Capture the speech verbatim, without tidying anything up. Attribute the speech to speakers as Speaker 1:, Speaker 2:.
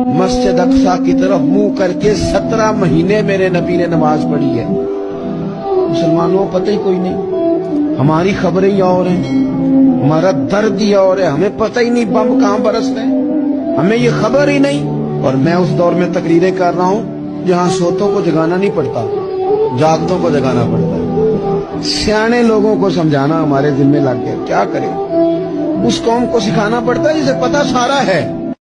Speaker 1: मस्जिद अक्सा की तरफ मुंह करके सत्रह महीने मेरे नबी ने नमाज पढ़ी है। मुसलमानों को पता ही कोई नहीं, हमारी खबरें ही और हैं, हमारा दर्द ही और है, हमें पता ही नहीं बम कहां बरस रहे, हमें ये खबर ही नहीं। और मैं उस दौर में तकरीरें कर रहा हूं जहां सोतों को जगाना नहीं पड़ता, जागतों को जगाना पड़ता है। सियाने लोगों को समझाना हमारे जिम्मे लग गया, क्या करें। उस कौम को सिखाना पड़ता है जिसे पता सारा है,